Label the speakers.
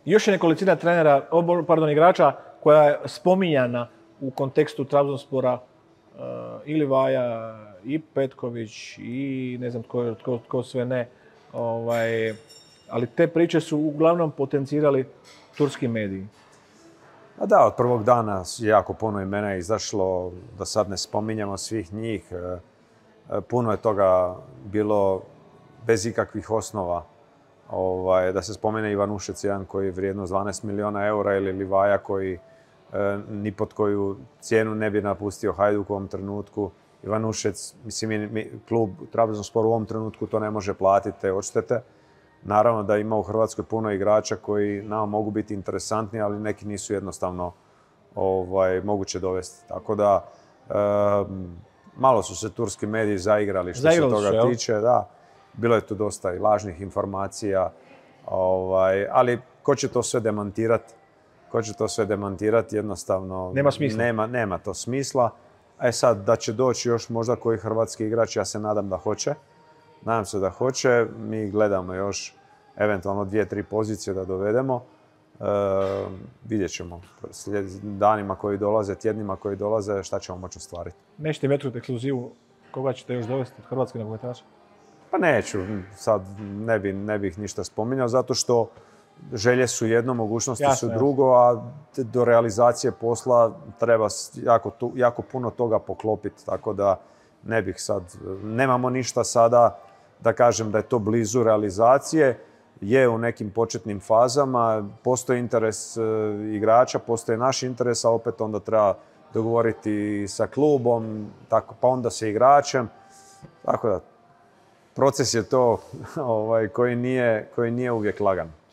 Speaker 1: još je nekolicina trenera, igrača koja je spominjana u kontekstu Trabzonspora, i Livaja, i Petković, i ne znam tko sve ne. Ali te priče su uglavnom potencirali turski mediji.
Speaker 2: A da, od prvog dana jako puno imena je izašlo, da sad ne spominjamo svih njih. Puno je toga bilo bez ikakvih osnova. Da se spomene Ivanušec, jedan koji je vrijednost 12 miliona eura, ili Livaja koji ni pod koju cijenu ne bi napustio Hajduk u ovom trenutku. Ivanušec, mislim, klub Trabzonspor u ovom trenutku to ne može platiti te odštete. Naravno da ima u Hrvatskoj puno igrača koji nama mogu biti interesantni, ali neki nisu jednostavno moguće dovesti. Tako da, malo su se turski mediji zaigrali što se toga tiče. Da, bilo je tu dosta i lažnih informacija, ali ko će to sve demantirati? Jednostavno
Speaker 1: nema smisla.
Speaker 2: Nema to smisla. Sad, da će doći još možda koji hrvatski igrač, ja se nadam da hoće. Nadam se da hoće. Mi gledamo još eventualno 2-3 pozicije da dovedemo. Vidjet ćemo danima koji dolaze, tjednima koji dolaze, šta ćemo moći ostvariti.
Speaker 1: Nećete mi otkriti ekskluzivu koga ćete još dovesti od hrvatskih nogometaša?
Speaker 2: Pa neću, sad ne bih ništa spominjao, zato što želje su jedno, mogućnosti su drugo, a do realizacije posla treba jako puno toga poklopiti, tako da ne bih sad, nemamo ništa sada da kažem da je to blizu realizacije, je u nekim početnim fazama, postoji interes igrača, postoji naš interes, a opet onda treba dogovoriti sa klubom, pa onda sa igračem, tako da proces je to koji nije uvijek lagan.